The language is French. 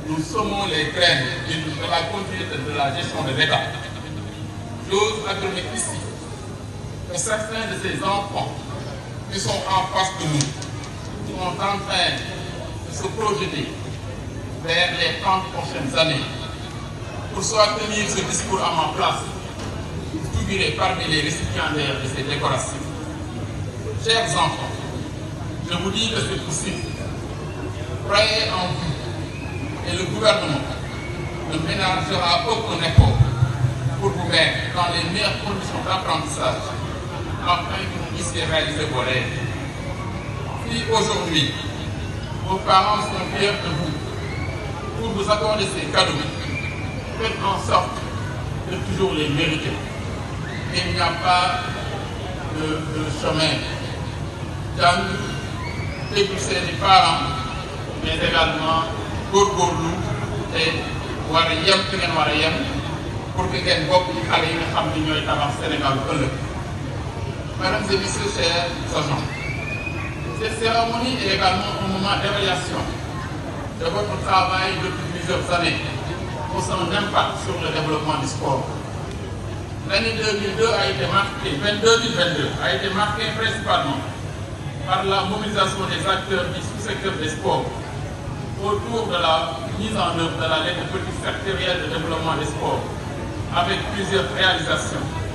nous semons les graines de la continuité de la gestion de l'État. J'ose affirmer ici que certains de ces enfants qui sont en face de nous sont en train de se projeter vers les 30 prochaines années pour soit tenir ce discours à ma place, figurer parmi les récipiendaires de ces décorations. Chers enfants, je vous dis que c'est possible. Croyez en vous et le gouvernement ne ménagera aucun effort pour vous mettre dans les meilleures conditions d'apprentissage afin que vous puissiez réaliser vos rêves. Si aujourd'hui, vos parents sont fiers de vous pour vous accorder ces cadeaux, faites en sorte de toujours les mériter. Il n'y a pas de chemin jàng déglu seeni parents mais également góorgóorlu te war a yem fi ngeen war a yem pour que ngeen bokk ci xale yi nga xam ni ñooy tabax Sénégal ëllëg. Mesdames et messieurs, chers agents, cette cérémonie est également un moment d'évaluation de votre travail depuis plusieurs années pour son impact sur le développement du sport. L'année 2022 a été marquée principalement par la mobilisation des acteurs du sous-secteur des sports autour de la mise en œuvre de la lettre de politique sectorielle de développement des sports avec plusieurs réalisations.